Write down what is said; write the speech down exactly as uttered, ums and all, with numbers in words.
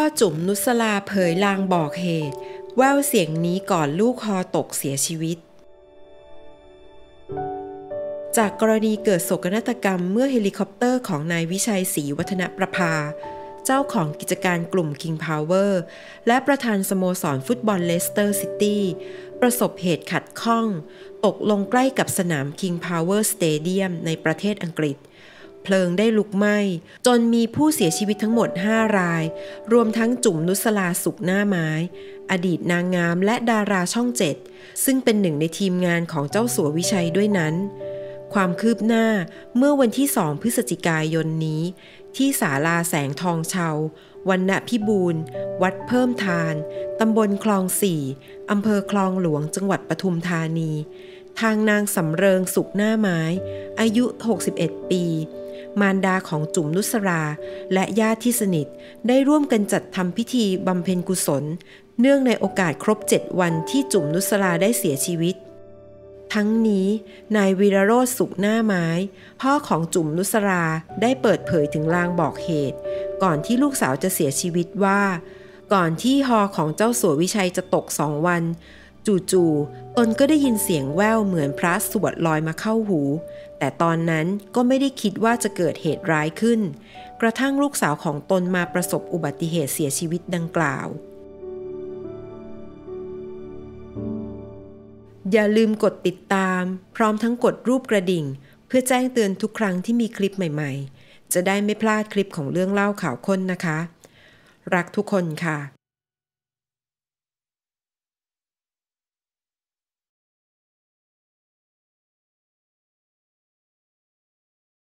จุ๋มนุสลาเผยลางบอกเหตุแว่วเสียงนี้ก่อนลูกฮอตกเสียชีวิตจากกรณีเกิดโศกนาฏกรรมเมื่อเฮลิคอปเตอร์ของนายวิชัยศรีวัฒนประภาเจ้าของกิจการกลุ่ม King Power และประธานสโมสรฟุตบอลเลสเตอร์ซิตี้ประสบเหตุขัดข้องตกลงใกล้กับสนาม King Power Stadium ในประเทศอังกฤษเพลิงได้ลุกไหม้จนมีผู้เสียชีวิตทั้งหมดห้ารายรวมทั้งจุ๋มนุสลาสุขหน้าไม้อดีตนางงามและดาราช่องเจ็ดซึ่งเป็นหนึ่งในทีมงานของเจ้าสัววิชัยด้วยนั้นความคืบหน้าเมื่อวันที่สองพฤศจิกายนนี้ที่ศาลาแสงทองเชาวัณณพิบูลย์วัดเพิ่มทานตำบลคลองสี่อำเภอคลองหลวงจังหวัดปทุมธานีทางนางสำเริงสุขหน้าไม้อายุหกสิบเอ็ดปีมารดาของจุ๋มนุสราและญาติที่สนิทได้ร่วมกันจัดทำพิธีบำเพ็ญกุศลเนื่องในโอกาสครบเจ็ดวันที่จุ๋มนุสราได้เสียชีวิตทั้งนี้นายวีรโรจน์สุขหน้าไม้พ่อของจุ๋มนุสราได้เปิดเผยถึงลางบอกเหตุก่อนที่ลูกสาวจะเสียชีวิตว่าก่อนที่ฮอของเจ้าสัววิชัยจะตกสองวันจู่ๆตนก็ได้ยินเสียงแว่วเหมือนพระสวดลอยมาเข้าหูแต่ตอนนั้นก็ไม่ได้คิดว่าจะเกิดเหตุร้ายขึ้นกระทั่งลูกสาวของตนมาประสบอุบัติเหตุเสียชีวิตดังกล่าวอย่าลืมกดติดตามพร้อมทั้งกดรูปกระดิ่งเพื่อแจ้งเตือนทุกครั้งที่มีคลิปใหม่ๆจะได้ไม่พลาดคลิปของเรื่องเล่าข่าวค้นนะคะรักทุกคนค่ะ